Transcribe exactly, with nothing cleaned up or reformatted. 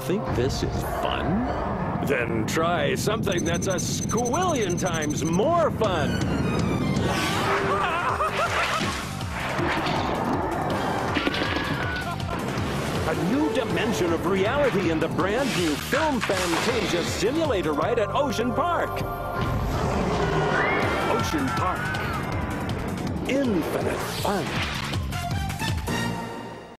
think this is fun? Then try something that's a squillion times more fun. A new dimension of reality in the brand new Film Fantasia simulator ride at Ocean Park. Ocean Park. Infinite fun.